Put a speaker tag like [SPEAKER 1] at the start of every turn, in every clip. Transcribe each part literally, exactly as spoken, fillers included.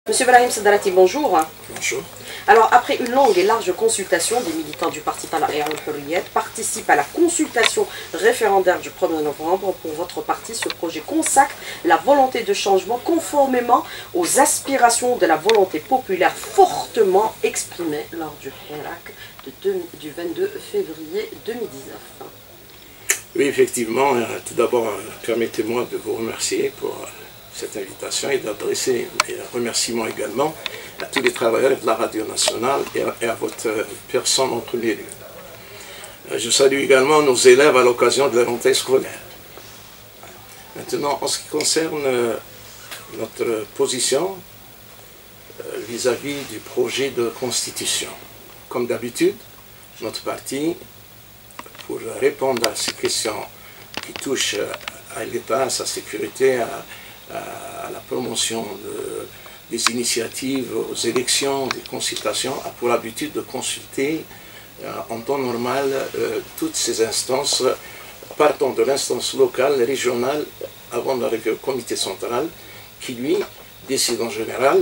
[SPEAKER 1] Monsieur Brahim Sadarati, bonjour.
[SPEAKER 2] Bonjour.
[SPEAKER 1] Alors, après une longue et large consultation, des militants du parti Talaa et Al-Hurriyat participent à la consultation référendaire du premier novembre. Pour votre parti, ce projet consacre la volonté de changement conformément aux aspirations de la volonté populaire fortement exprimée lors du Hirak du vingt-deux février deux mille dix-neuf.
[SPEAKER 2] Oui, effectivement, tout d'abord, permettez-moi de vous remercier pour cette invitation et d'adresser mes remerciements également à tous les travailleurs de la Radio Nationale et à, et à votre personne en premier lieu. Je salue également nos élèves à l'occasion de la rentrée scolaire. Maintenant, en ce qui concerne notre position vis-à-vis du projet de constitution, comme d'habitude, notre parti, pour répondre à ces questions qui touchent à l'État, à sa sécurité, à à la promotion de, des initiatives aux élections, des consultations, a pour habitude de consulter euh, en temps normal euh, toutes ces instances, partant de l'instance locale, régionale, avant d'arriver au comité central, qui lui décide en général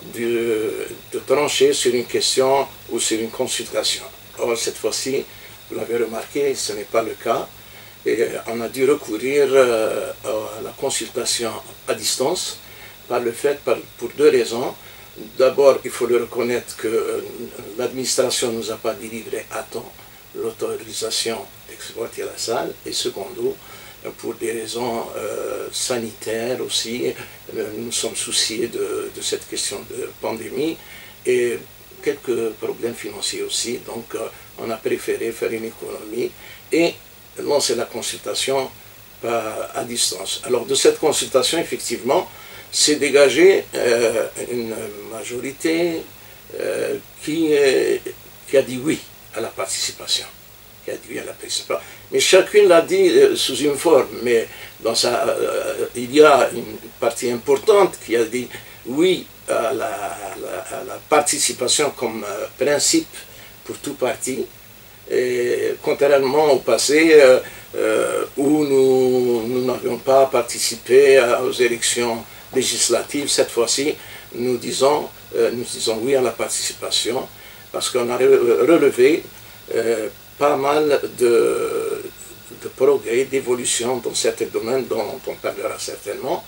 [SPEAKER 2] de, de trancher sur une question ou sur une consultation. Or, cette fois-ci, vous l'avez remarqué, ce n'est pas le cas. Et on a dû recourir euh, à la consultation à distance par le fait, par, pour deux raisons. D'abord, il faut le reconnaître que euh, l'administration ne nous a pas délivré à temps l'autorisation d'exploiter la salle. Et secondo, pour des raisons euh, sanitaires aussi, euh, nous sommes souciés de, de cette question de pandémie et quelques problèmes financiers aussi. Donc, euh, on a préféré faire une économie et lancer la consultation à distance. Alors de cette consultation, effectivement, s'est dégagée euh, une majorité euh, qui, euh, qui a dit oui à la participation. Qui a dit oui à la participation. Mais chacune l'a dit euh, sous une forme, mais dans sa, euh, il y a une partie importante qui a dit oui à la, à la, à la participation comme euh, principe pour tout parti. Et contrairement au passé euh, euh, où nous n'avions pas participé aux élections législatives, cette fois-ci nous disons, euh, nous disons oui à la participation parce qu'on a relevé euh, pas mal de, de progrès, d'évolution dans certains domaines dont on parlera certainement.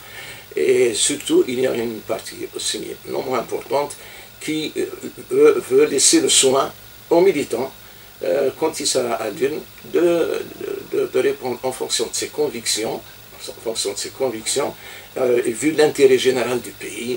[SPEAKER 2] Et surtout, il y a une partie aussi non moins importante qui euh, veut laisser le soin aux militants Euh, quand il sera à l'une, de, de, de répondre en fonction de ses convictions, en fonction de ses convictions, euh, et vu l'intérêt général du pays.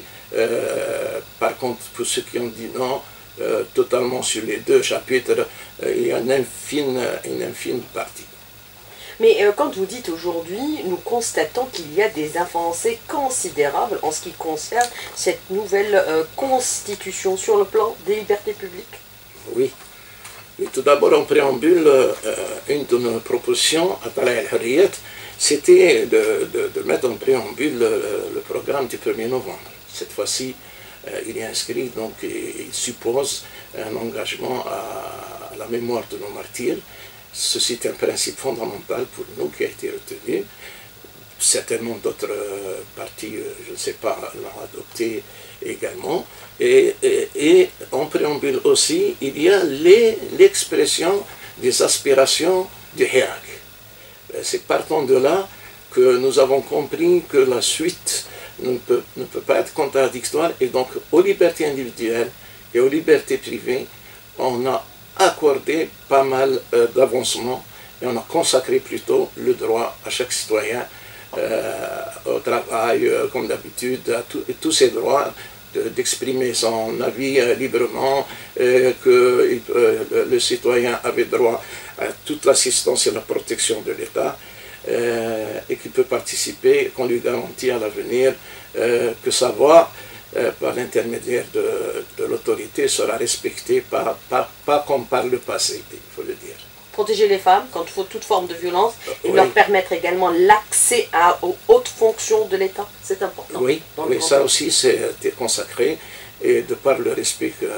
[SPEAKER 2] Euh, par contre, pour ceux qui ont dit non, euh, totalement sur les deux chapitres, euh, il y a une infime, une infime partie.
[SPEAKER 1] Mais euh, quand vous dites aujourd'hui, nous constatons qu'il y a des avancées considérables en ce qui concerne cette nouvelle euh, constitution sur le plan des libertés publiques.
[SPEAKER 2] Oui. Et tout d'abord, en préambule, euh, une de nos propositions à Talaa et Al-Hurriyat, c'était de, de, de mettre en préambule le, le programme du premier novembre. Cette fois-ci, euh, il est inscrit, donc il suppose un engagement à, à la mémoire de nos martyrs. Ceci est un principe fondamental pour nous qui a été retenu. Certainement d'autres euh, partis, euh, je ne sais pas, l'ont adopté également. Et, et, et en préambule aussi, il y a l'expression des aspirations du Hirak. C'est partant de là que nous avons compris que la suite ne peut, ne peut pas être contradictoire et donc aux libertés individuelles et aux libertés privées, on a accordé pas mal euh, d'avancements et on a consacré plutôt le droit à chaque citoyen Euh, au travail, euh, comme d'habitude, à tout, et tous ces droits d'exprimer de, son avis euh, librement, euh, que euh, le citoyen avait droit à toute l'assistance et la protection de l'État, euh, et qu'il peut participer, qu'on lui garantit à l'avenir euh, que sa voix, euh, par l'intermédiaire de, de l'autorité, sera respectée, pas, pas, pas comme par le passé, il faut le dire.
[SPEAKER 1] Protéger les femmes contre toute forme de violence et oui. Leur permettre également l'accès aux hautes fonctions de l'État. C'est important.
[SPEAKER 2] Oui, oui ça aussi c'est consacré et de par le respect que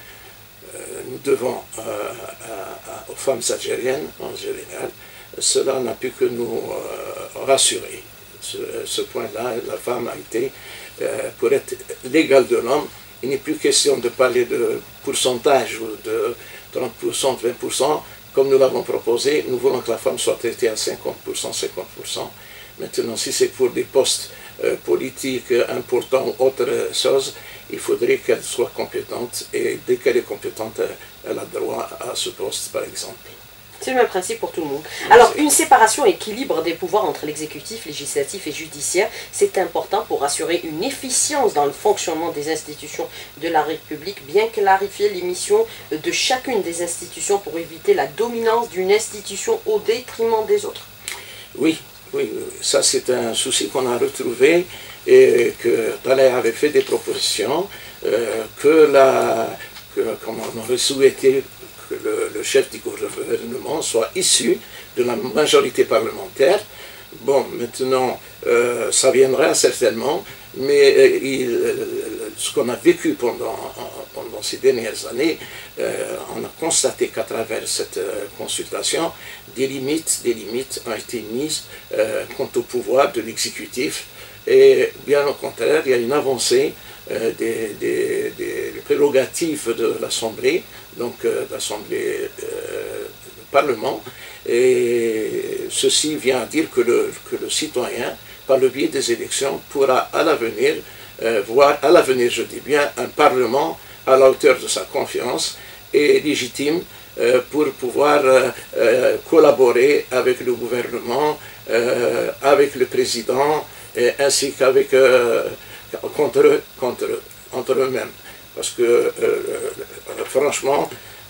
[SPEAKER 2] euh, nous devons euh, à, à, aux femmes algériennes en général, cela n'a pu que nous euh, rassurer. Ce, ce point-là, la femme a été euh, pour être l'égal de l'homme. Il n'est plus question de parler de pourcentage ou de trente pour cent, vingt pour cent, comme nous l'avons proposé. Nous voulons que la femme soit traitée à cinquante pour cent, cinquante pour cent. Maintenant, si c'est pour des postes euh, politiques importants ou autre chose, il faudrait qu'elle soit compétente. Et dès qu'elle est compétente, elle a droit à ce poste, par exemple.
[SPEAKER 1] C'est le même principe pour tout le monde. Alors, une séparation équilibre des pouvoirs entre l'exécutif, législatif et judiciaire, c'est important pour assurer une efficience dans le fonctionnement des institutions de la République, bien clarifier les missions de chacune des institutions pour éviter la dominance d'une institution au détriment des autres.
[SPEAKER 2] Oui, oui, ça c'est un souci qu'on a retrouvé et que Talay avait fait des propositions, euh, que la, que, comme on aurait souhaité que le, le chef du gouvernement soit issu de la majorité parlementaire. Bon, maintenant, euh, ça viendra certainement, mais euh, il, euh, ce qu'on a vécu pendant, pendant ces dernières années, euh, on a constaté qu'à travers cette euh, consultation, des limites, des limites ont été mises euh, quant au pouvoir de l'exécutif, et bien au contraire, il y a une avancée euh, des, des, des prérogatives de l'Assemblée, donc euh, l'Assemblée, euh, le Parlement, et ceci vient à dire que le, que le citoyen, par le biais des élections, pourra à l'avenir euh, voir, à l'avenir je dis bien, un Parlement à la hauteur de sa confiance et légitime euh, pour pouvoir euh, euh, collaborer avec le gouvernement, euh, avec le président, et ainsi qu'avec euh, contre eux, contre eux, entre eux-mêmes. Parce que, euh, euh, franchement,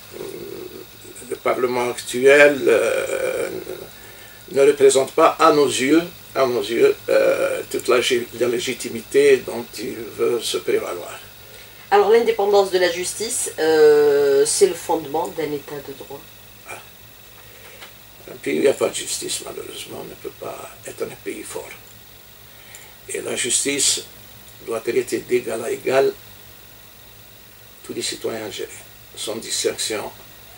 [SPEAKER 2] le Parlement actuel euh, ne représente pas à nos yeux, à nos yeux euh, toute la, la légitimité dont il veut se prévaloir.
[SPEAKER 1] Alors l'indépendance de la justice, euh, c'est le fondement d'un état de droit.
[SPEAKER 2] Ah. Un pays où il n'y a pas de justice, malheureusement, ne peut pas être un pays fort. Et la justice doit traiter d'égal à égal tous les citoyens algériens, sans distinction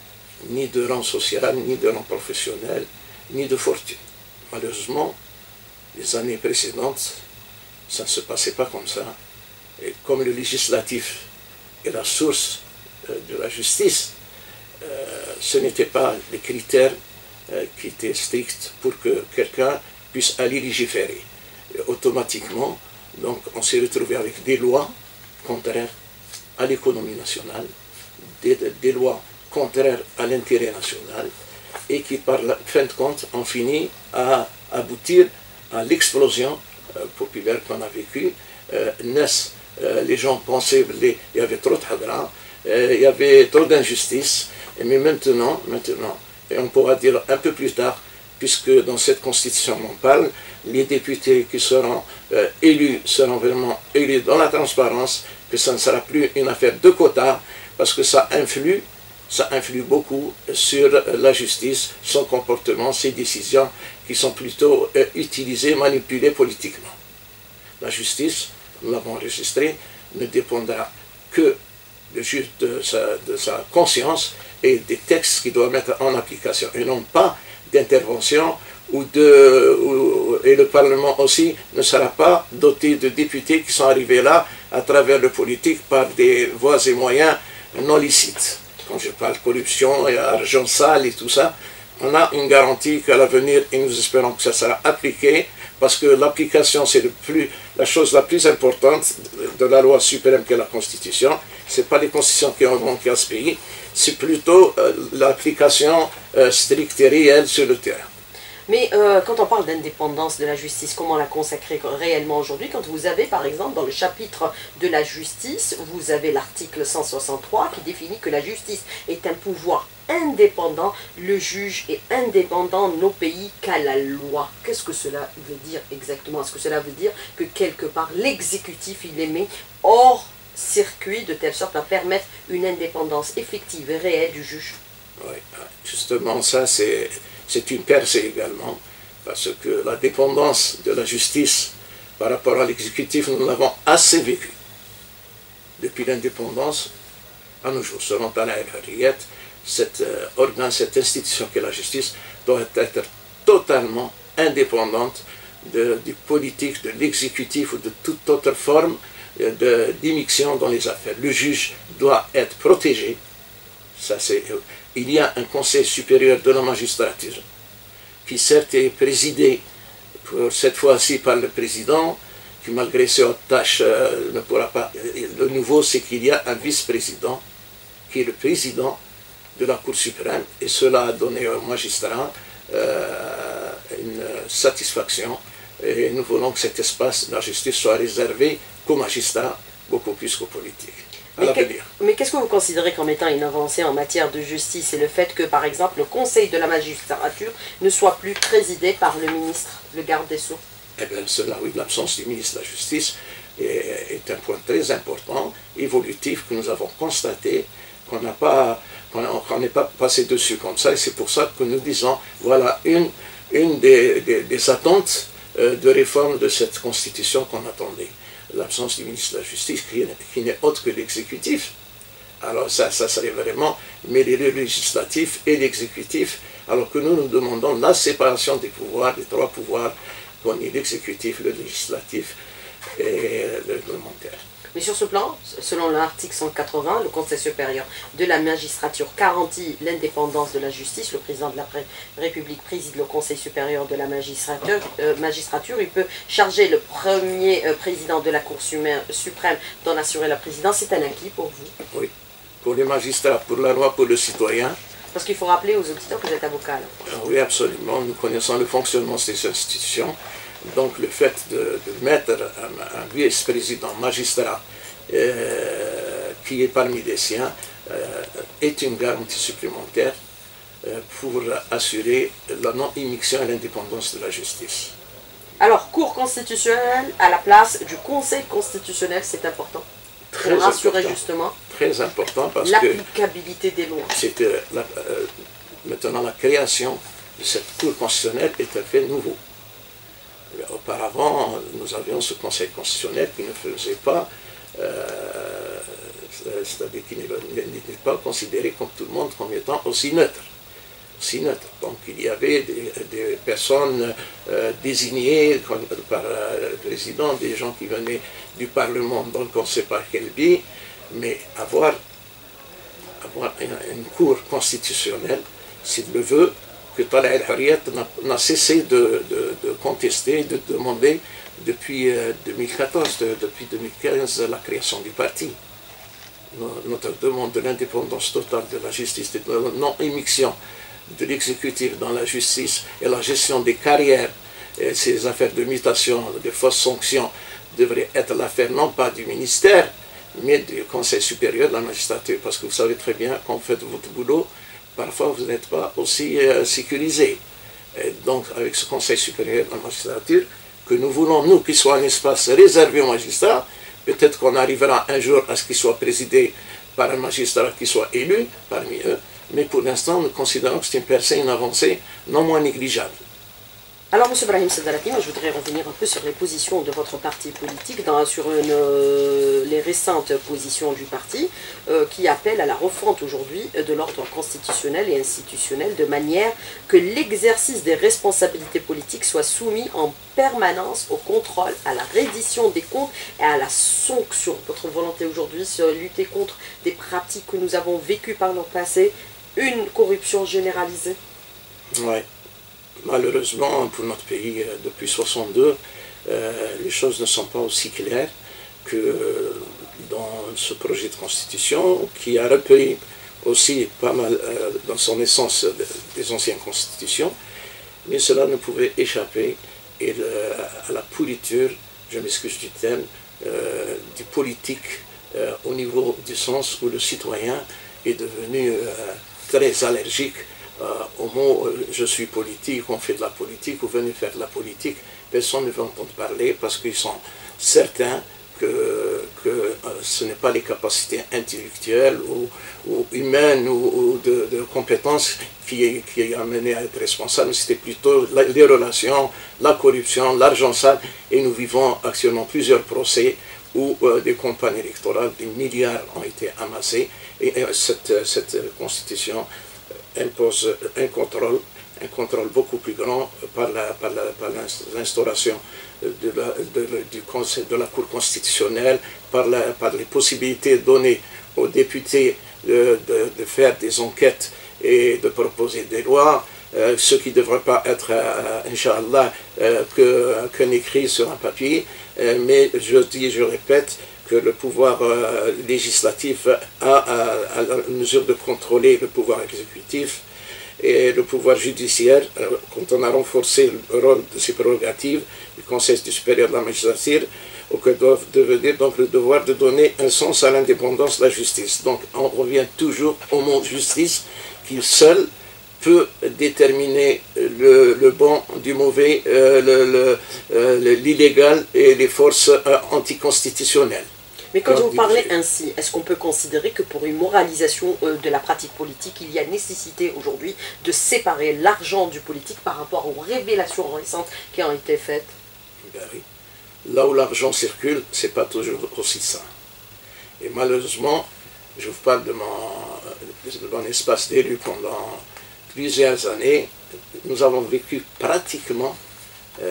[SPEAKER 2] ni de rang social, ni de rang professionnel, ni de fortune. Malheureusement, les années précédentes, ça ne se passait pas comme ça. Et comme le législatif est la source euh, de la justice, euh, ce n'étaient pas les critères euh, qui étaient stricts pour que quelqu'un puisse aller légiférer. Et automatiquement, donc, on s'est retrouvé avec des lois contraires à l'économie nationale, des, des lois contraires à l'intérêt national, et qui, par la fin de compte, ont fini à aboutir à l'explosion euh, populaire qu'on a vécue. Euh, naissent, euh, les gens pensaient qu'il y avait trop de hadra, euh, il y avait trop d'injustice, mais maintenant, maintenant, et on pourra dire un peu plus tard, puisque dans cette constitution on parle, les députés qui seront euh, élus seront vraiment élus dans la transparence, que ça ne sera plus une affaire de quotas, parce que ça influe, ça influe beaucoup sur la justice, son comportement, ses décisions, qui sont plutôt euh, utilisées, manipulées politiquement. La justice, nous l'avons enregistré, ne dépendra que de, juste de, sa, de sa conscience et des textes qu'il doit mettre en application, et non pas d'intervention, ou de, ou, et le Parlement aussi ne sera pas doté de députés qui sont arrivés là à travers le politique par des voies et moyens non licites. Quand je parle corruption et argent sale et tout ça, on a une garantie qu'à l'avenir, et nous espérons que ça sera appliqué, parce que l'application, c'est la chose la plus importante de la loi suprême qu'est la Constitution. Ce n'est pas les constitutions qui ont manqué à ce pays, c'est plutôt euh, l'application euh, stricte et réelle sur le terrain.
[SPEAKER 1] Mais euh, quand on parle d'indépendance de la justice, comment la consacrer réellement aujourd'hui? Quand vous avez, par exemple, dans le chapitre de la justice, vous avez l'article cent soixante-trois qui définit que la justice est un pouvoir indépendant, le juge est indépendant nos pays qu'à la loi. Qu'est-ce que cela veut dire exactement? Est-ce que cela veut dire que quelque part l'exécutif il est mis hors circuit de telle sorte à permettre une indépendance effective et réelle du juge?
[SPEAKER 2] Oui, justement ça c'est... C'est une percée également, parce que la dépendance de la justice par rapport à l'exécutif, nous l'avons assez vécu. Depuis l'indépendance, à nos jours, selon Talay el-Harriyat, cet euh, organe, cette institution qu'est la justice, doit être totalement indépendante de, du politique, de l'exécutif ou de toute autre forme d'immixtion dans les affaires. Le juge doit être protégé. Ça, c'est, il y a un conseil supérieur de la magistrature qui certes est présidé pour cette fois-ci par le président, qui malgré ses hautes tâches euh, ne pourra pas. Le nouveau, c'est qu'il y a un vice-président qui est le président de la Cour suprême, et cela a donné aux magistrats euh, une satisfaction, et nous voulons que cet espace de la justice soit réservé qu'aux magistrats, beaucoup plus qu'aux politiques.
[SPEAKER 1] Mais qu'est-ce que vous considérez comme étant une avancée en matière de justice? C'est le fait que, par exemple, le Conseil de la magistrature ne soit plus présidé par le ministre, le garde des Sceaux?
[SPEAKER 2] Eh bien, cela, oui, l'absence du ministre de la Justice est, est un point très important, évolutif, que nous avons constaté, qu'on n'a pas, qu'on n'est pas passé dessus comme ça, et c'est pour ça que nous disons, voilà une, une des, des, des attentes euh, de réforme de cette Constitution qu'on attendait. L'absence du ministre de la Justice, qui, qui n'est autre que l'exécutif. Alors ça, ça serait vraiment mêler le législatif et l'exécutif, alors que nous nous demandons la séparation des pouvoirs, des trois pouvoirs, qu'on ait l'exécutif, le législatif et le réglementaire.
[SPEAKER 1] Mais sur ce plan, selon l'article cent quatre-vingts, le Conseil supérieur de la magistrature garantit l'indépendance de la justice. Le président de la République préside le Conseil supérieur de la magistrature. Euh, magistrature. Il peut charger le premier euh, président de la Cour suprême d'en assurer la présidence. C'est un acquis pour vous?
[SPEAKER 2] Oui, pour les magistrats, pour la loi, pour le citoyen.
[SPEAKER 1] Parce qu'il faut rappeler aux auditeurs que vous êtes avocat.
[SPEAKER 2] Oui, absolument. Nous connaissons le fonctionnement de ces institutions. Donc le fait de, de mettre un, un vice-président magistrat euh, qui est parmi les siens euh, est une garantie supplémentaire euh, pour assurer la non-immixtion et l'indépendance de la justice.
[SPEAKER 1] Alors, Cour constitutionnelle à la place du Conseil constitutionnel, c'est important.
[SPEAKER 2] Très
[SPEAKER 1] pour rassurer
[SPEAKER 2] important,
[SPEAKER 1] justement
[SPEAKER 2] très important parce que
[SPEAKER 1] l'applicabilité des lois.
[SPEAKER 2] C'est, euh, la, euh, maintenant la création de cette Cour constitutionnelle est un fait nouveau. Auparavant, nous avions ce Conseil constitutionnel qui ne faisait pas, euh, c'est-à-dire qui n'était pas considéré comme tout le monde comme étant aussi neutre. Aussi neutre. Donc il y avait des, des personnes euh, désignées comme, par euh, le président, des gens qui venaient du Parlement, donc on ne sait pas quel biais, mais avoir, avoir une, une Cour constitutionnelle, s'il le veut, que Tala el-Hurriyat n'a cessé de, de, de contester, de demander depuis deux mille quatorze, de, depuis deux mille quinze, la création du parti. Notre demande de l'indépendance totale de la justice, de la non-émission de l'exécutif dans la justice et la gestion des carrières, et ces affaires de mutation, de fausses sanctions, devraient être l'affaire non pas du ministère, mais du Conseil supérieur de la magistrature. Parce que vous savez très bien, quand vous faites votre boulot, parfois vous n'êtes pas aussi euh, sécurisé. Et donc avec ce Conseil supérieur de la magistrature, que nous voulons, nous, qu'il soit un espace réservé aux magistrats, peut-être qu'on arrivera un jour à ce qu'il soit présidé par un magistrat qui soit élu parmi eux, mais pour l'instant nous considérons que c'est une percée, une avancée non moins négligeable.
[SPEAKER 1] Alors, M. Brahim Sadalati, moi je voudrais revenir un peu sur les positions de votre parti politique, dans, sur une, euh, les récentes positions du parti, euh, qui appellent à la refonte aujourd'hui de l'ordre constitutionnel et institutionnel, de manière que l'exercice des responsabilités politiques soit soumis en permanence au contrôle, à la reddition des comptes et à la sanction. Votre volonté aujourd'hui, c'est lutter contre des pratiques que nous avons vécues par le passé, une corruption généralisée.
[SPEAKER 2] Oui. Malheureusement, pour notre pays, depuis soixante-deux, euh, les choses ne sont pas aussi claires que dans ce projet de constitution, qui a repris aussi pas mal euh, dans son essence de, des anciennes constitutions, mais cela ne pouvait échapper et le, à la pourriture, je m'excuse du terme, euh, du politique euh, au niveau du sens où le citoyen est devenu euh, très allergique Euh, au mot euh, je suis politique, on fait de la politique, ou venez faire de la politique, personne ne veut entendre parler parce qu'ils sont certains que, que euh, ce n'est pas les capacités intellectuelles ou, ou humaines ou, ou de, de compétences qui, qui a amené à être responsable, c'était plutôt la, les relations, la corruption, l'argent sale, et nous vivons actuellement plusieurs procès où euh, des campagnes électorales, des milliards ont été amassés, et, et cette, cette constitution impose un contrôle un contrôle beaucoup plus grand par la, par la, par l'instauration de la, de, du conseil, de la Cour constitutionnelle, par, la, par les possibilités données aux députés de, de, de faire des enquêtes et de proposer des lois, euh, ce qui ne devrait pas être, euh, Inch'Allah, euh, qu'un écrit sur un papier, euh, mais je dis, je répète, que le pouvoir euh, législatif a, a, a la mesure de contrôler le pouvoir exécutif, et le pouvoir judiciaire, euh, quand on a renforcé le rôle de ses prérogatives, du Conseil supérieur de la magistrature, auquel doivent devenir donc le devoir de donner un sens à l'indépendance de la justice. Donc on revient toujours au mot justice, qui seul peut déterminer le, le bon du mauvais, euh, l'illégal euh, et les forces euh, anticonstitutionnelles.
[SPEAKER 1] Mais quand vous parlez ainsi, est-ce qu'on peut considérer que pour une moralisation euh, de la pratique politique, il y a nécessité aujourd'hui de séparer l'argent du politique par rapport aux révélations récentes qui ont été faites?
[SPEAKER 2] Ben oui. Là où l'argent circule, ce n'est pas toujours aussi ça. Et malheureusement, je vous parle de mon, de mon espace d'élu pendant plusieurs années, nous avons vécu pratiquement euh,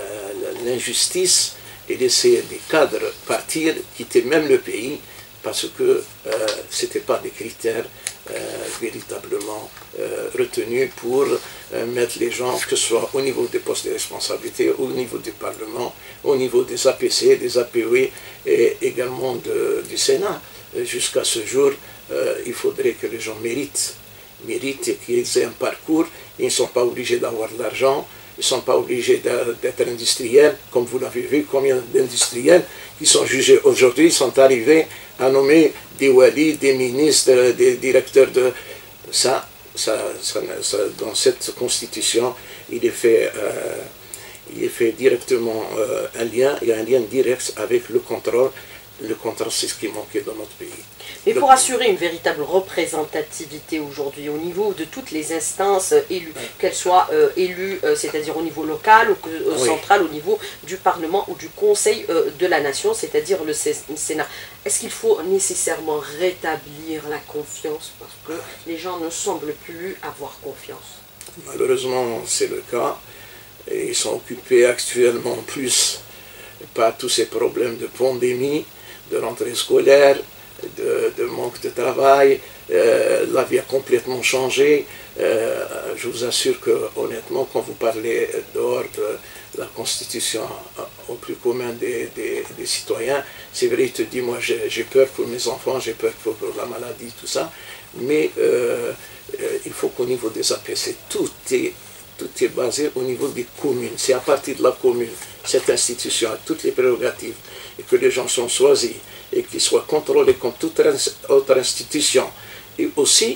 [SPEAKER 2] l'injustice et laisser des cadres partir, quitter même le pays, parce que euh, ce n'étaient pas des critères euh, véritablement euh, retenus pour euh, mettre les gens, que ce soit au niveau des postes de responsabilité, au niveau du Parlement, au niveau des A P C, des A P V et également de, du Sénat. Jusqu'à ce jour, euh, il faudrait que les gens méritent, méritent et qu'ils aient un parcours. Ils ne sont pas obligés d'avoir de l'argent. Ils ne sont pas obligés d'être industriels, comme vous l'avez vu, combien d'industriels qui sont jugés aujourd'hui sont arrivés à nommer des walis, des ministres, des directeurs de... Ça, ça, ça, ça dans cette constitution, il est fait, euh, il est fait directement euh, un lien, il y a un lien direct avec le contrôle. Le contrôle, c'est ce qui manquait dans notre pays.
[SPEAKER 1] Mais pour assurer une véritable représentativité aujourd'hui au niveau de toutes les instances élues, oui. qu'elles soient euh, élues, euh, c'est-à-dire au niveau local ou euh, oui. central, au niveau du Parlement ou du Conseil euh, de la Nation, c'est-à-dire le Sénat, est-ce qu'il faut nécessairement rétablir la confiance parce que les gens ne semblent plus avoir confiance?
[SPEAKER 2] Malheureusement, c'est le cas. Et ils sont occupés actuellement plus par tous ces problèmes de pandémie, de rentrée scolaire, de, de manque de travail. Euh, la vie a complètement changé. Euh, je vous assure que, honnêtement, quand vous parlez dehors de la Constitution au plus commun des, des, des citoyens, c'est vrai, il te dit, moi j'ai peur pour mes enfants, j'ai peur pour, pour la maladie, tout ça, mais euh, euh, il faut qu'au niveau des A P C, tout est, tout est basé au niveau des communes. C'est à partir de la commune, cette institution a toutes les prérogatives, et que les gens sont choisis, et qu'ils soient contrôlés comme toute autre institution. Et aussi,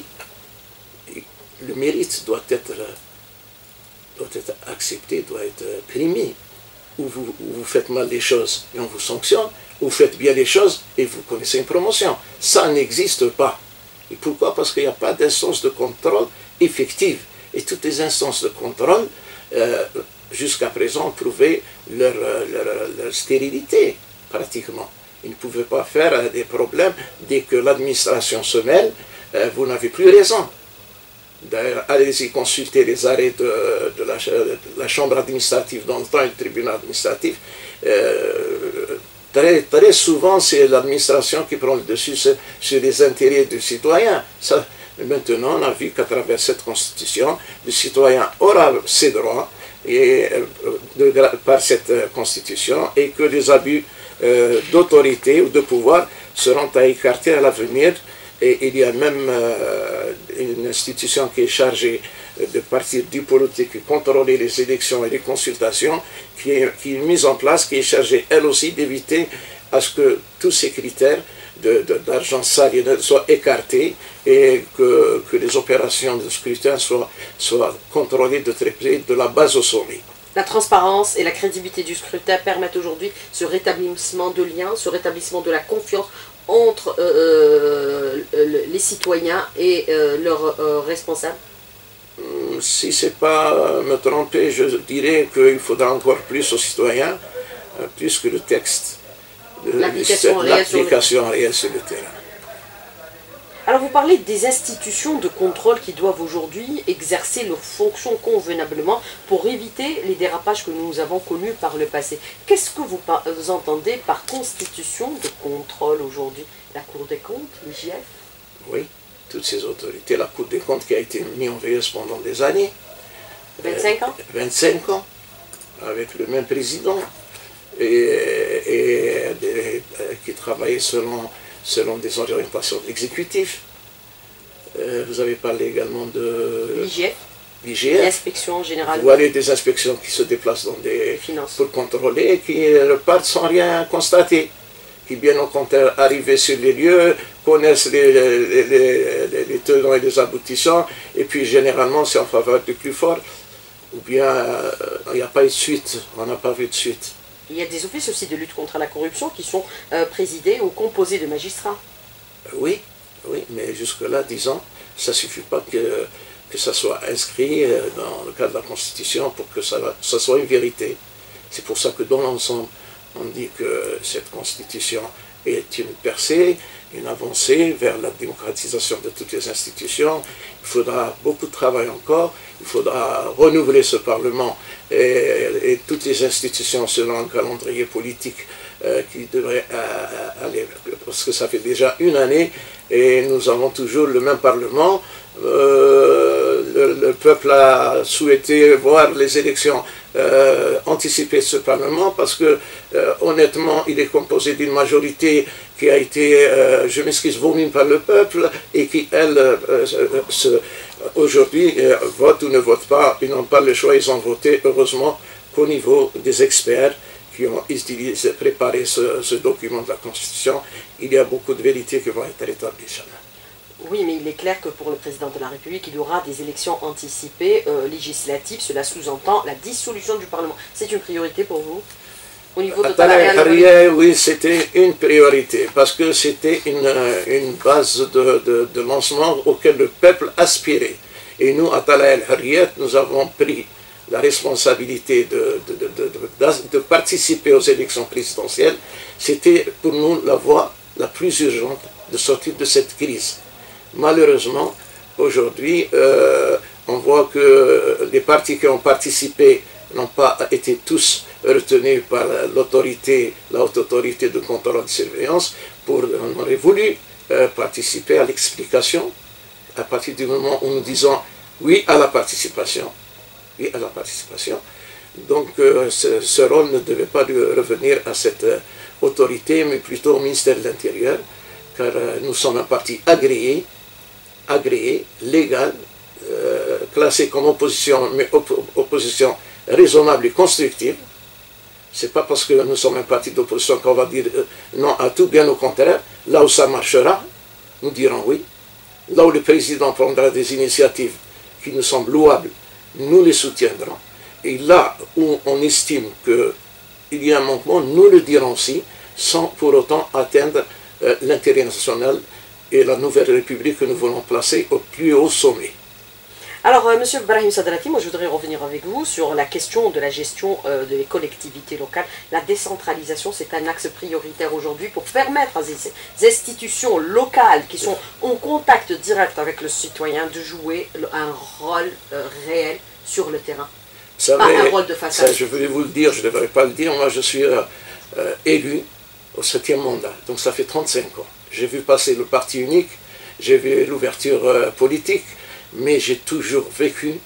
[SPEAKER 2] le mérite doit être, doit être accepté, doit être primé. Ou vous, ou vous faites mal les choses et on vous sanctionne, ou vous faites bien les choses et vous connaissez une promotion. Ça n'existe pas. Et pourquoi? Parce qu'il n'y a pas d'instance de contrôle effective. Et toutes les instances de contrôle, euh, jusqu'à présent, ont prouvé leur, leur, leur stérilité, pratiquement. Ils ne pouvaient pas faire des problèmes. Dès que l'administration se mêle, euh, vous n'avez plus raison. D'ailleurs, allez-y consulter les arrêts de, de, la, de la chambre administrative dans le temps et le tribunal administratif. Euh, très, très souvent, c'est l'administration qui prend le dessus sur, sur les intérêts du citoyen. Ça, maintenant, on a vu qu'à travers cette constitution, le citoyen aura ses droits et, de, par cette constitution et que les abus euh, d'autorité ou de pouvoir seront à écarter à l'avenir. Et il y a même euh, une institution qui est chargée de partir du politique et contrôler les élections et les consultations, qui est, qui est mise en place, qui est chargée elle aussi d'éviter à ce que tous ces critères d'argent sale soient écartés et que, que les opérations de scrutin soient, soient contrôlées de très près, de la base au sommet.
[SPEAKER 1] La transparence et la crédibilité du scrutin permettent aujourd'hui ce rétablissement de liens, ce rétablissement de la confiance entre euh, les citoyens et euh, leurs euh, responsables?
[SPEAKER 2] Si ce n'est pas me tromper, je dirais qu'il faudra encore plus aux citoyens, plus que le texte,
[SPEAKER 1] l'application réelle,
[SPEAKER 2] réelle sur le terrain.
[SPEAKER 1] Alors vous parlez des institutions de contrôle qui doivent aujourd'hui exercer leurs fonctions convenablement pour éviter les dérapages que nous avons connus par le passé. Qu'est-ce que vous, vous entendez par constitution de contrôle aujourd'hui? La Cour des comptes, l'I G F?
[SPEAKER 2] Oui, toutes ces autorités, la Cour des comptes qui a été mise en veilleuse pendant des années.
[SPEAKER 1] vingt-cinq ans
[SPEAKER 2] euh, vingt-cinq ans, avec le même président, et, et des, qui travaillait selon, selon des orientations de l'exécutif. Euh, vous avez parlé également de
[SPEAKER 1] l'I G F,
[SPEAKER 2] l'I G F.
[SPEAKER 1] l'inspection générale.
[SPEAKER 2] Vous voyez des inspections qui se déplacent dans des
[SPEAKER 1] finances
[SPEAKER 2] pour contrôler et qui repartent sans rien constater, qui bien au contraire arrivent sur les lieux, connaissent les, les, les, les, les tenants et les aboutissants, et puis généralement c'est en faveur du plus fort, ou bien euh, il n'y a pas eu de suite, on n'a pas vu de suite.
[SPEAKER 1] Il y a des offices aussi de lutte contre la corruption qui sont euh, présidés ou composés de magistrats.
[SPEAKER 2] Oui, oui, mais jusque-là, disons, ça ne suffit pas que, que ça soit inscrit dans le cadre de la Constitution pour que ça, ça soit une vérité. C'est pour ça que dans l'ensemble, on dit que cette Constitution est une percée, une avancée vers la démocratisation de toutes les institutions. Il faudra beaucoup de travail encore, il faudra renouveler ce Parlement et, et toutes les institutions selon un calendrier politique euh, qui devrait euh, aller, parce que ça fait déjà une année et nous avons toujours le même Parlement. Euh, le, le peuple a souhaité voir les élections euh, anticipées de ce Parlement parce que euh, honnêtement il est composé d'une majorité qui a été, euh, je m'excuse, vomi par le peuple et qui elle euh, euh, aujourd'hui euh, vote ou ne vote pas, ils n'ont pas le choix, ils ont voté heureusement qu'au niveau des experts qui ont préparé ce, ce document de la Constitution, il y a beaucoup de vérités qui vont être établies.
[SPEAKER 1] Oui, mais il est clair que pour le président de la République, il y aura des élections anticipées euh, législatives. Cela sous-entend la dissolution du Parlement. C'est une priorité pour vous au niveau de
[SPEAKER 2] Talal, oui, c'était une priorité parce que c'était une, une base de, de, de lancement auquel le peuple aspirait. Et nous, à Talal Harriet, nous avons pris la responsabilité de, de, de, de, de, de participer aux élections présidentielles. C'était pour nous la voie la plus urgente de sortir de cette crise. Malheureusement, aujourd'hui, euh, on voit que les partis qui ont participé n'ont pas été tous retenus par l'autorité, la haute autorité de contrôle et de surveillance. Pour, on aurait voulu euh, participer à l'explication à partir du moment où nous disons oui à la participation. Oui à la participation. Donc euh, ce, ce rôle ne devait pas revenir à cette euh, autorité, mais plutôt au ministère de l'Intérieur, car euh, nous sommes un parti agréé, agréé, légal, euh, classé comme opposition, mais op opposition raisonnable et constructive. Ce n'est pas parce que nous sommes un parti d'opposition qu'on va dire euh, non à tout, bien au contraire. Là où ça marchera, nous dirons oui. Là où le président prendra des initiatives qui nous semblent louables, nous les soutiendrons. Et là où on estime qu'il y a un manquement, nous le dirons aussi, sans pour autant atteindre euh, l'intérêt national et la nouvelle République que nous voulons placer au plus haut sommet.
[SPEAKER 1] Alors, euh, Monsieur Brahim Sadrati, moi je voudrais revenir avec vous sur la question de la gestion euh, des collectivités locales. La décentralisation, c'est un axe prioritaire aujourd'hui pour permettre à ces institutions locales qui sont en contact direct avec le citoyen de jouer un rôle euh, réel sur le terrain.
[SPEAKER 2] Ça
[SPEAKER 1] Pas
[SPEAKER 2] va,
[SPEAKER 1] un rôle de façade.
[SPEAKER 2] Ça, je voulais vous le dire, je ne devrais pas le dire. Moi, je suis euh, euh, élu au septième mandat, donc ça fait trente-cinq ans. J'ai vu passer le parti unique, j'ai vu l'ouverture euh, politique, mais j'ai toujours vécu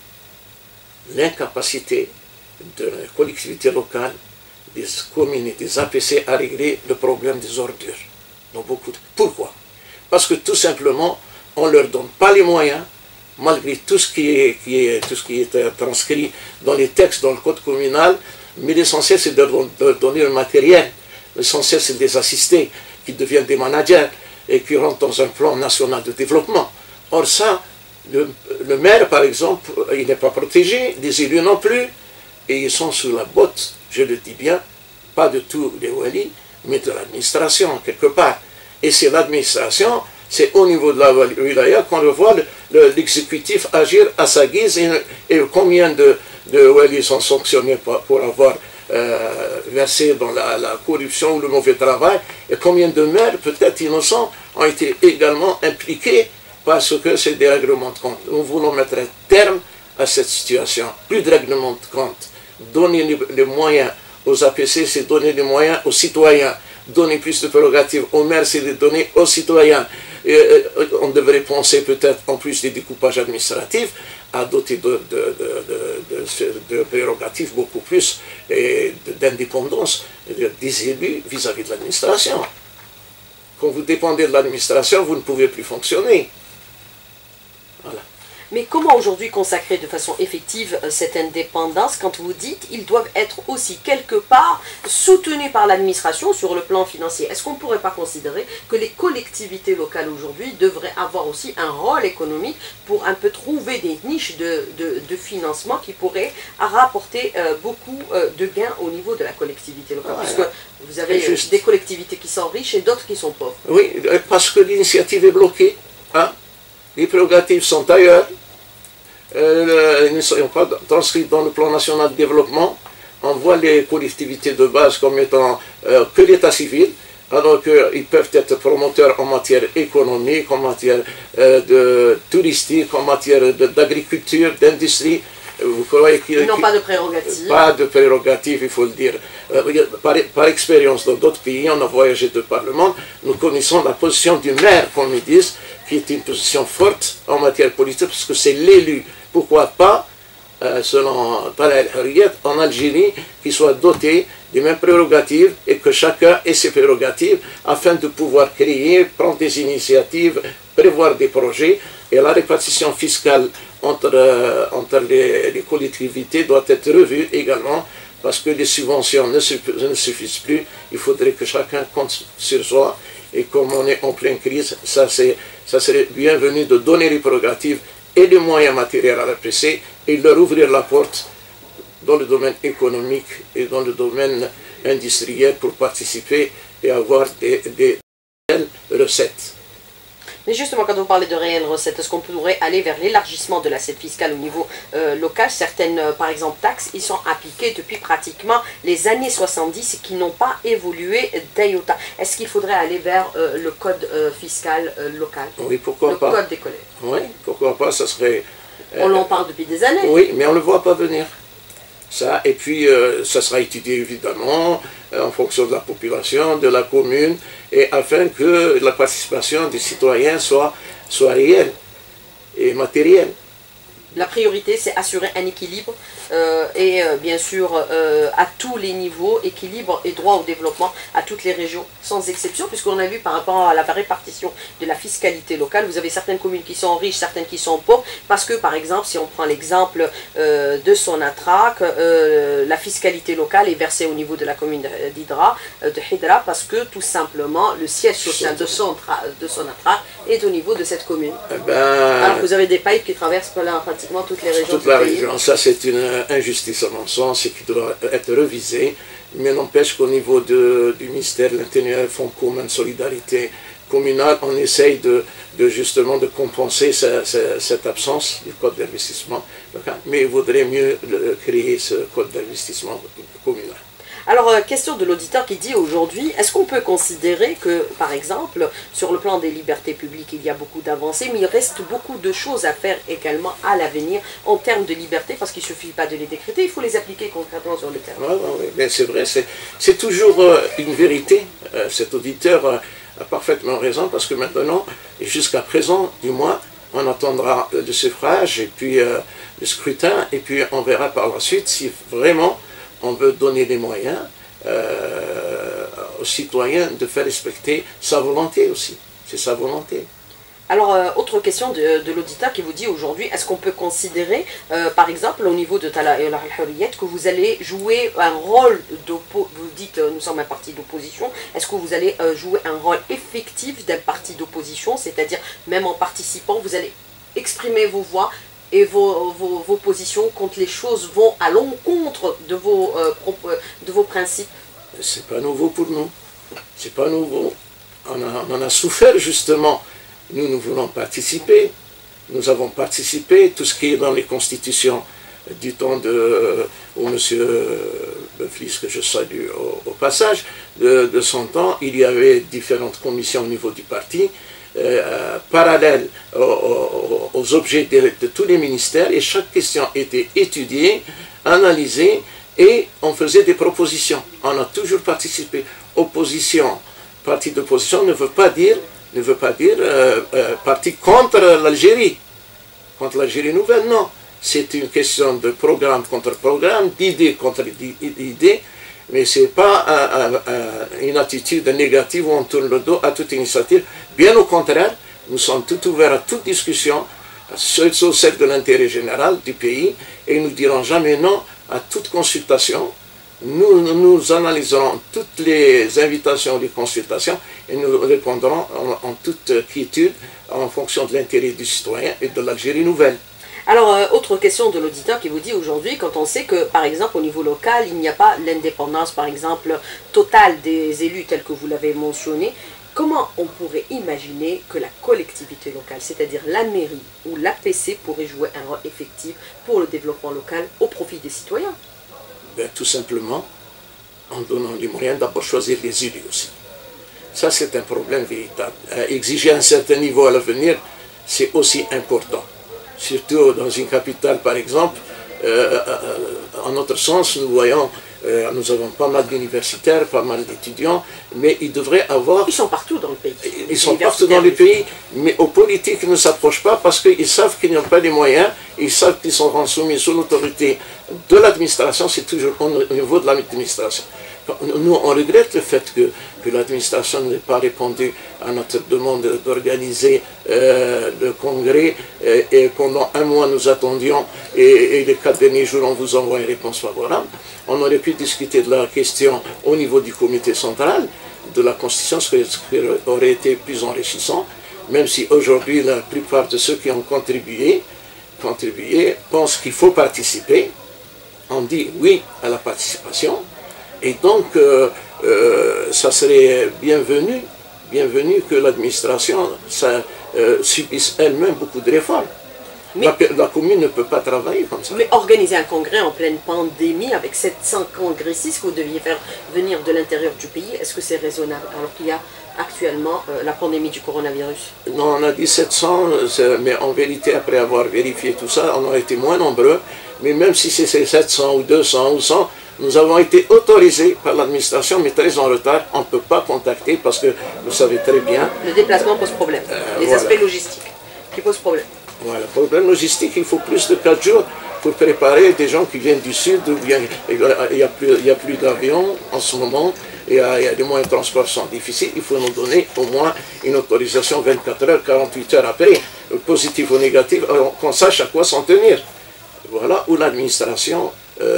[SPEAKER 2] l'incapacité de la collectivité locale, des communes et des A P C à régler le problème des ordures. Donc beaucoup de... Pourquoi? Parce que tout simplement, on ne leur donne pas les moyens, malgré tout ce qui est, qui est, tout ce qui est transcrit dans les textes, dans le code communal, mais l'essentiel c'est de leur donner le matériel, l'essentiel c'est de les assister, qui deviennent des managers et qui rentrent dans un plan national de développement. Or ça, le, le maire par exemple, il n'est pas protégé, les élus non plus, et ils sont sous la botte, je le dis bien, pas de tous les walis, mais de l'administration quelque part. Et c'est l'administration, c'est au niveau de la wilaya qu'on voit l'exécutif agir à sa guise et, et combien de, de walis sont sanctionnés pour, pour avoir euh, versés dans la, la corruption ou le mauvais travail, et combien de maires, peut-être innocents, ont été également impliqués parce que c'est des règlements de compte. Nous voulons mettre un terme à cette situation. Plus de règlements de compte. Donner les, les moyens aux A P C, c'est donner les moyens aux citoyens. Donner plus de prérogatives aux maires, c'est de donner aux citoyens. Et, euh, on devrait penser peut-être, en plus des découpages administratifs, à doter de, de, de, de, de, de prérogatives beaucoup plus d'indépendance des élus vis-à-vis de l'administration. Quand vous dépendez de l'administration, vous ne pouvez plus fonctionner. Voilà.
[SPEAKER 1] Mais comment aujourd'hui consacrer de façon effective cette indépendance quand vous dites qu'ils doivent être aussi quelque part soutenus par l'administration sur le plan financier? Est-ce qu'on ne pourrait pas considérer que les collectivités locales aujourd'hui devraient avoir aussi un rôle économique pour un peu trouver des niches de, de, de financement qui pourraient rapporter euh, beaucoup euh, de gains au niveau de la collectivité locale?
[SPEAKER 2] Voilà.
[SPEAKER 1] Puisque vous avez juste des collectivités qui sont riches et d'autres qui sont pauvres.
[SPEAKER 2] Oui, parce que l'initiative est bloquée. Hein? Les prérogatives sont ailleurs. Euh, ils ne sont pas transcrits dans le plan national de développement. On voit les collectivités de base comme étant euh, que l'état civil, alors qu'ils peuvent être promoteurs en matière économique, en matière euh, de touristique, en matière d'agriculture, d'industrie. Vous croyez qu'ils
[SPEAKER 1] n'ont pas de prérogatives?
[SPEAKER 2] Pas de prérogatives, il faut le dire. Euh, par, par expérience, dans d'autres pays, on a voyagé de par le monde, nous connaissons la position du maire, comme ils disent, qui est une position forte en matière politique, parce que c'est l'élu. Pourquoi pas, euh, selon Talal Harriet, en Algérie, qui soit doté des mêmes prérogatives et que chacun ait ses prérogatives afin de pouvoir créer, prendre des initiatives, prévoir des projets. Et la répartition fiscale entre, euh, entre les, les collectivités doit être revue également parce que les subventions ne, ne suffisent plus. Il faudrait que chacun compte sur soi. Et comme on est en pleine crise, ça, ça serait bienvenu de donner les prérogatives et les moyens matériels à la P C et leur ouvrir la porte dans le domaine économique et dans le domaine industriel pour participer et avoir des, des réelles recettes.
[SPEAKER 1] Mais justement, quand vous parlez de réelles recettes, est-ce qu'on pourrait aller vers l'élargissement de l'assiette fiscale au niveau euh, local? Certaines, euh, par exemple, taxes, ils sont appliquées depuis pratiquement les années soixante-dix et qui n'ont pas évolué d'un iota. Est-ce qu'il faudrait aller vers euh, le code euh, fiscal euh, local?
[SPEAKER 2] Oui, pourquoi
[SPEAKER 1] le
[SPEAKER 2] pas.
[SPEAKER 1] Le code des collèges.
[SPEAKER 2] Oui, pourquoi pas, ça serait...
[SPEAKER 1] Euh, on en parle depuis des années.
[SPEAKER 2] Oui, mais on ne le voit pas venir. Ça, et puis, euh, ça sera étudié évidemment euh, en fonction de la population, de la commune, et afin que la participation des citoyens soit, soit réelle et matérielle.
[SPEAKER 1] La priorité, c'est assurer un équilibre euh, et euh, bien sûr euh, à tous les niveaux, équilibre et droit au développement à toutes les régions, sans exception, puisqu'on a vu par rapport à la répartition de la fiscalité locale, vous avez certaines communes qui sont riches, certaines qui sont pauvres, parce que par exemple, si on prend l'exemple euh, de Sonatrach, euh, la fiscalité locale est versée au niveau de la commune d'Hidra, euh, de Hidra, parce que tout simplement, le siège social de, Sontra, de Sonatrach est au niveau de cette commune.
[SPEAKER 2] Eh ben,
[SPEAKER 1] alors que vous avez des pipes qui traversent là, pratiquement toutes les régions
[SPEAKER 2] toute
[SPEAKER 1] du
[SPEAKER 2] la
[SPEAKER 1] pays.
[SPEAKER 2] région. Ça, c'est une injustice à mon sens et qui doit être révisée. Mais n'empêche qu'au niveau de, du ministère de l'Intérieur, Fonds commun de solidarité communale, on essaye de, de justement de compenser ce, ce, cette absence du code d'investissement local. Mais il vaudrait mieux créer ce code d'investissement communal.
[SPEAKER 1] Alors, question de l'auditeur qui dit aujourd'hui, est-ce qu'on peut considérer que, par exemple, sur le plan des libertés publiques, il y a beaucoup d'avancées, mais il reste beaucoup de choses à faire également à l'avenir en termes de liberté, parce qu'il ne suffit pas de les décréter, il faut les appliquer concrètement sur le terrain.
[SPEAKER 2] Oui, oui, oui, c'est vrai, c'est toujours euh, une vérité. Euh, cet auditeur euh, a parfaitement raison, parce que maintenant, et jusqu'à présent, du moins, on attendra le suffrage, et puis euh, le scrutin, et puis on verra par la suite si vraiment on veut donner les moyens euh, aux citoyens de faire respecter sa volonté aussi. C'est sa volonté.
[SPEAKER 1] Alors, euh, autre question de, de l'auditeur qui vous dit aujourd'hui, est-ce qu'on peut considérer, euh, par exemple, au niveau de Tala El Harriet, que vous allez jouer un rôle d'opposition, vous dites, euh, nous sommes un parti d'opposition, est-ce que vous allez euh, jouer un rôle effectif d'un parti d'opposition, c'est-à-dire, même en participant, vous allez exprimer vos voix, et vos, vos, vos positions quand les choses vont à l'encontre de, vos, euh, de vos principes?
[SPEAKER 2] C'est pas nouveau pour nous. C'est pas nouveau. On, a, on en a souffert justement. Nous, nous voulons participer. Nous avons participé. Tout ce qui est dans les constitutions du temps de, où M. Boeflis, que je salue au, au passage, de, de son temps, il y avait différentes commissions au niveau du parti, euh, parallèles aux, aux, aux objets de, de tous les ministères, et chaque question était étudiée, analysée, et on faisait des propositions. On a toujours participé. Opposition, parti d'opposition ne veut pas dire, ne veut pas dire euh, euh, parti contre l'Algérie, contre l'Algérie nouvelle, non. C'est une question de programme contre programme, d'idée contre idée, mais ce n'est pas un, un, un, une attitude négative où on tourne le dos à toute initiative. Bien au contraire, nous sommes tout ouverts à toute discussion, surtout celle de l'intérêt général du pays, et nous ne dirons jamais non à toute consultation. Nous, nous analyserons toutes les invitations des consultations et nous répondrons en, en toute quiétude en fonction de l'intérêt du citoyen et de l'Algérie nouvelle.
[SPEAKER 1] Alors, euh, autre question de l'auditeur qui vous dit aujourd'hui, quand on sait que, par exemple, au niveau local, il n'y a pas l'indépendance, par exemple, totale des élus tels que vous l'avez mentionné, comment on pourrait imaginer que la collectivité locale, c'est-à-dire la mairie ou l'A P C, pourrait jouer un rôle effectif pour le développement local au profit des citoyens?
[SPEAKER 2] Ben, tout simplement, en donnant les moyens d'abord choisir les élus aussi. Ça, c'est un problème véritable. Euh, exiger un certain niveau à l'avenir, c'est aussi important. Surtout dans une capitale, par exemple, euh, euh, en notre sens, nous voyons, euh, nous avons pas mal d'universitaires, pas mal d'étudiants, mais ils devraient avoir...
[SPEAKER 1] Ils sont partout dans le pays.
[SPEAKER 2] Ils sont partout dans le pays, mais aux politiques ne s'approchent pas parce qu'ils savent qu'ils n'ont pas les moyens, ils savent qu'ils sont soumis sous l'autorité de l'administration, c'est toujours au niveau de l'administration. Nous, on regrette le fait que, que l'administration n'ait pas répondu à notre demande d'organiser euh, le congrès et, et pendant un mois nous attendions et, et les quatre derniers jours on vous envoie une réponse favorable. On aurait pu discuter de la question au niveau du comité central, de la Constitution, ce qui aurait été plus enrichissant, même si aujourd'hui la plupart de ceux qui ont contribué, contribué pensent qu'il faut participer. On dit oui à la participation. Et donc, euh, euh, ça serait bienvenu, bienvenu que l'administration euh, subisse elle-même beaucoup de réformes. Mais, la, la commune ne peut pas travailler comme ça.
[SPEAKER 1] Mais organiser un congrès en pleine pandémie avec sept cents congressistes que vous deviez faire venir de l'intérieur du pays, est-ce que c'est raisonnable alors qu'il y a actuellement euh, la pandémie du coronavirus?
[SPEAKER 2] Non, on a dit sept cents, mais en vérité, après avoir vérifié tout ça, on a été moins nombreux. Mais même si c'est sept cents ou deux cents ou cent, nous avons été autorisés par l'administration, mais très en retard. On ne peut pas contacter parce que vous savez très bien...
[SPEAKER 1] Le déplacement pose problème. Euh, Les voilà. aspects logistiques qui posent problème.
[SPEAKER 2] Voilà, problème logistique, il faut plus de quatre jours pour préparer des gens qui viennent du sud, où il n'y a plus, il y a plus d'avions en ce moment, et il y a, il y a des moyens de transport qui sont difficiles. Il faut nous donner au moins une autorisation vingt-quatre heures, quarante-huit heures après, positif ou négatif, qu'on sache à quoi s'en tenir. Voilà où l'administration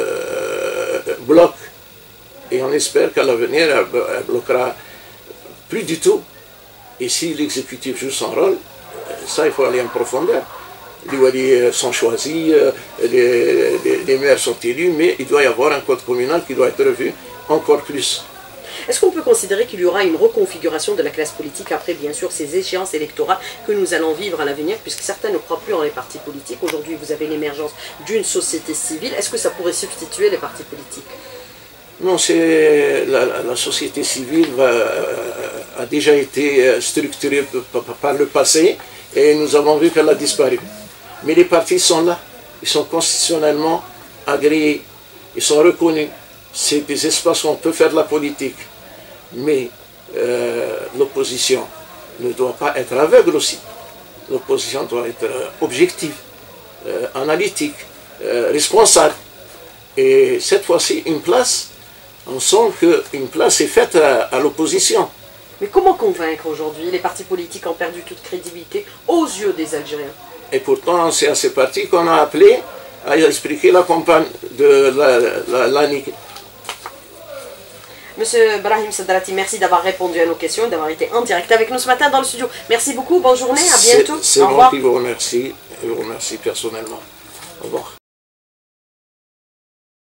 [SPEAKER 2] euh, bloque. Et on espère qu'à l'avenir, elle, elle bloquera plus du tout. Et si l'exécutif joue son rôle, ça, il faut aller en profondeur. Les wali's sont choisis, les, les, les maires sont élus, mais il doit y avoir un code communal qui doit être revu encore plus.
[SPEAKER 1] Est-ce qu'on peut considérer qu'il y aura une reconfiguration de la classe politique après, bien sûr, ces échéances électorales que nous allons vivre à l'avenir, puisque certains ne croient plus en les partis politiques. Aujourd'hui, vous avez l'émergence d'une société civile. Est-ce que ça pourrait substituer les partis politiques?
[SPEAKER 2] Non, c'est la, la, la société civile va, a déjà été structurée par le passé et nous avons vu qu'elle a disparu. Mais les partis sont là, ils sont constitutionnellement agréés, ils sont reconnus. C'est des espaces où on peut faire de la politique. Mais euh, l'opposition ne doit pas être aveugle aussi. L'opposition doit être objective, euh, analytique, euh, responsable. Et cette fois-ci, une place, on sent qu'une place est faite à, à l'opposition.
[SPEAKER 1] Mais comment convaincre aujourd'hui? Les partis politiques ont perdu toute crédibilité aux yeux des Algériens.
[SPEAKER 2] Et pourtant, c'est à ces partis qu'on a appelé à expliquer la campagne de l'A N I C.
[SPEAKER 1] Monsieur Brahim Sadrati, merci d'avoir répondu à nos questions et d'avoir été en direct avec nous ce matin dans le studio. Merci beaucoup, bonne journée, à bientôt.
[SPEAKER 2] C'est moi qui vous remercie, et vous remercie personnellement. Au revoir.